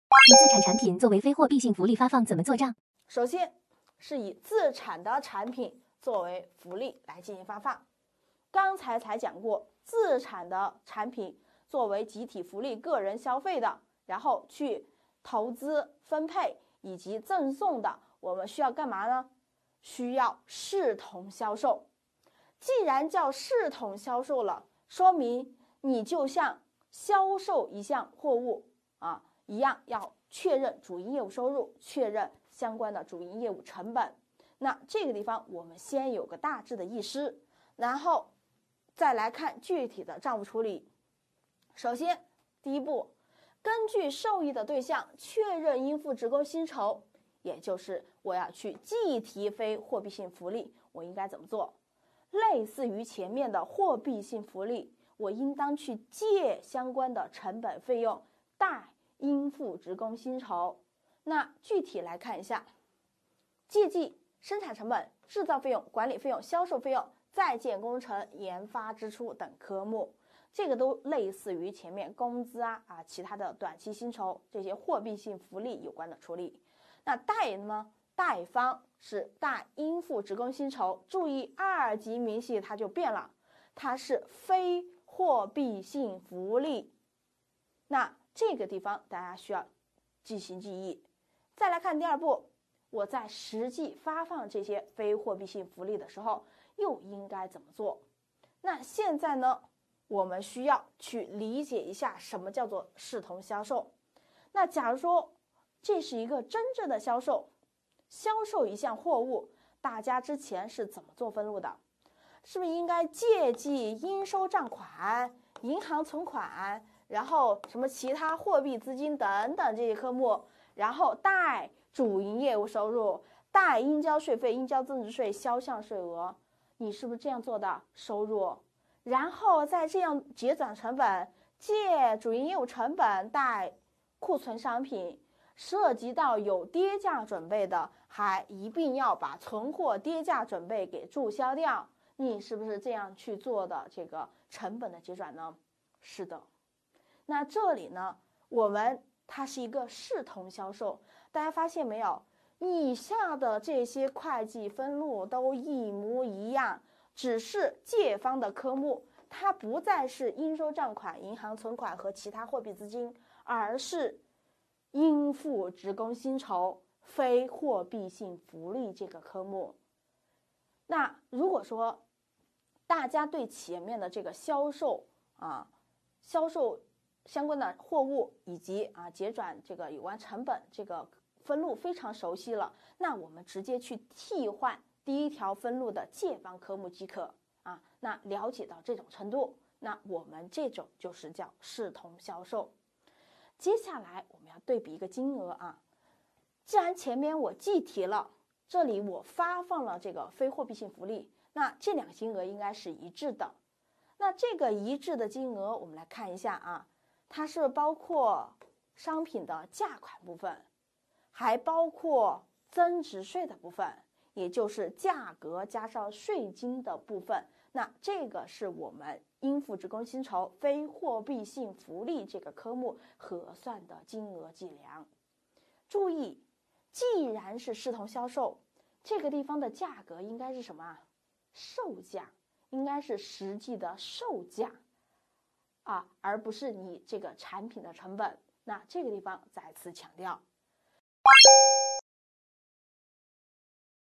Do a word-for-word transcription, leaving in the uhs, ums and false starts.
以自产产品作为非货币性福利发放，怎么做账？ 首先是以自产的产品作为福利来进行发放。刚才才讲过，自产的产品作为集体福利、个人消费的，然后去投资分配以及赠送的，我们需要干嘛呢？需要视同销售。既然叫视同销售了，说明你就像销售一项货物啊一样，要确认主营业务收入，确认相关的主营业务成本。那这个地方我们先有个大致的意识，然后再来看具体的账务处理。首先，第一步，根据受益的对象确认应付职工薪酬，也就是我要去计提非货币性福利，我应该怎么做？类似于前面的货币性福利，我应当去借相关的成本费用贷应付职工薪酬。那具体来看一下，借记生产成本、制造费用、管理费用、销售费用、在建工程、研发支出等科目，这个都类似于前面工资啊啊其他的短期薪酬这些货币性福利有关的处理。那贷呢？贷方是贷应付职工薪酬，注意二级明细它就变了，它是非货币性福利。那这个地方大家需要记心记忆。再来看第二步，我在实际发放这些非货币性福利的时候，又应该怎么做？那现在呢，我们需要去理解一下什么叫做视同销售。那假如说这是一个真正的销售，销售一项货物，大家之前是怎么做分录的？是不是应该借记应收账款、银行存款，然后什么其他货币资金等等这些科目，然后贷主营业务收入、贷应交税费、应交增值税、销项税额，你是不是这样做的？收入，然后再这样结转成本，借主营业务成本贷库存商品。涉及到有跌价准备的，还一并要把存货跌价准备给注销掉，你是不是这样去做的这个成本的结转呢？是的。那这里呢，我们它是一个视同销售，大家发现没有？以下的这些会计分录都一模一样，只是借方的科目它不再是应收账款、银行存款和其他货币资金，而是应付职工薪酬非货币性福利这个科目。那如果说大家对前面的这个销售啊、销售相关的货物以及啊结转这个有关成本这个分录非常熟悉了，那我们直接去替换第一条分录的借方科目即可啊。那了解到这种程度，那我们这种就是叫视同销售。接下来我们要对比一个金额啊，既然前面我计提了，这里我发放了这个非货币性福利，那这两个金额应该是一致的。那这个一致的金额，我们来看一下啊，它是包括商品的价款部分，还包括增值税的部分，也就是价格加上税金的部分。那这个是我们应付职工薪酬非货币性福利这个科目核算的金额计量。注意，既然是视同销售，这个地方的价格应该是什么啊？售价，应该是实际的售价啊，而不是你这个产品的成本。那这个地方再次强调，